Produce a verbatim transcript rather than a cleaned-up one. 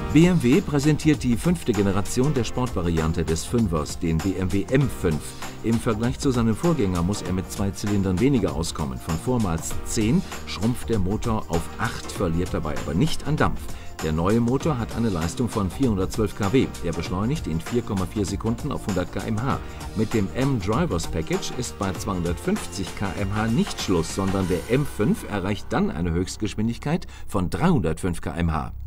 B M W präsentiert die fünfte Generation der Sportvariante des Fünfers, den B M W M fünf. Im Vergleich zu seinem Vorgänger muss er mit zwei Zylindern weniger auskommen. Von vormals zehn schrumpft der Motor auf acht, verliert dabei aber nicht an Dampf. Der neue Motor hat eine Leistung von vierhundertzwölf Kilowatt. Er beschleunigt in vier Komma vier Sekunden auf hundert Kilometer pro Stunde. Mit dem M-Drivers Package ist bei zweihundertfünfzig Kilometer pro Stunde nicht Schluss, sondern der M fünf erreicht dann eine Höchstgeschwindigkeit von dreihundertfünf Kilometer pro Stunde.